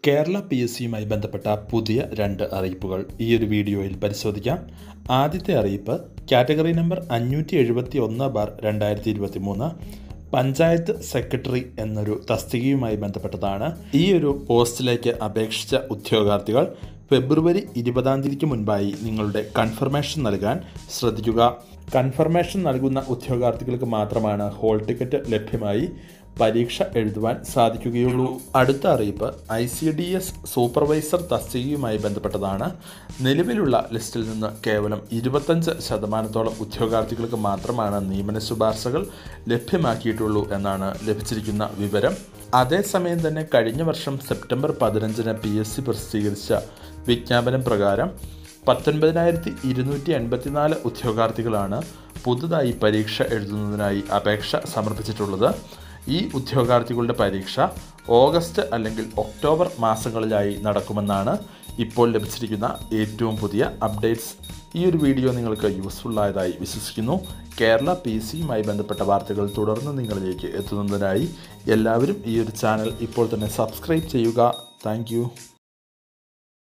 കേരള PSCയുമായി ബന്ധപ്പെട്ട പുതിയ 2 അറിയിപ്പുകൾ ഈ ഒരു വീഡിയോയിൽ പരിശോധിക്കാം. ആദ്യത്തെ അറിയിപ്പ് കാറ്റഗറി നമ്പർ 571/2023 പഞ്ചായത്ത് സെക്രട്ടറി എന്നൊരു തസ്തികയുമായി ബന്ധപ്പെട്ടതാണ്. ഈ ഒരു പോസ്റ്റിലേക്ക് അപേക്ഷിച്ച ഉദ്യോഗാർത്ഥികൾ ഫെബ്രുവരി 20 മുൻപായി നിങ്ങളുടെ കൺഫർമേഷൻ നൽകാൻ ശ്രദ്ധിക്കുക. കൺഫർമേഷൻ നൽകുന്ന ഉദ്യോഗാർത്ഥികൾക്ക് മാത്രമാണ് ഹോൾ ടിക്കറ്റ് ലഭ്യമായി പരീക്ഷ എഴുതുവാൻ സാധിക്കുകയുള്ളൂ. അടുത്ത അറിയിപ്പ് ICDS സൂപ്പർവൈസർ തസ്തികയുമായി ബന്ധപ്പെട്ടതാണ്. നിലവിലുള്ള ലിസ്റ്റിൽ നിന്ന് കേവലം 25% ഉദ്യോഗാർത്ഥികൾക്ക് മാത്രമാണ് നിയമന ശുപാർശകൾ ലഭ്യമാക്കിയിട്ടുള്ളൂ എന്നാണ് ലഭിച്ചിരിക്കുന്ന വിവരം. അതേസമയം തന്നെ കഴിഞ്ഞ വർഷം സെപ്റ്റംബർ 15 PSC പ്രസിദ്ധീകരിച്ച വിജ്ഞാപനം പ്രകാരം 19,284 ഉദ്യോഗാർത്ഥികളാണ് പുതുതായി പരീക്ഷ എഴുതുന്നതിനായി അപേക്ഷ സമർപ്പിച്ചിട്ടുള്ളത്. ഈ ഉദ്യോഗാർത്ഥികളുടെ പരീക്ഷ ഓഗസ്റ്റ് അല്ലെങ്കിൽ ഒക്ടോബർ മാസങ്ങളിലായി നടക്കുമെന്നാണ് ഇപ്പോൾ ലഭിച്ചിരിക്കുന്ന ഏറ്റവും പുതിയ അപ്ഡേറ്റ്സ്. ഈ ഒരു വീഡിയോ നിങ്ങൾക്ക് യൂസ്ഫുള്ളായതായി വിശ്വസിക്കുന്നു. കേരള PSCയുമായി ബന്ധപ്പെട്ട വാർത്തകൾ തുടർന്ന് നിങ്ങളിലേക്ക് എത്തുന്നതിനായി എല്ലാവരും ഈ ഒരു ചാനൽ ഇപ്പോൾ തന്നെ സബ്സ്ക്രൈബ് ചെയ്യുക. താങ്ക്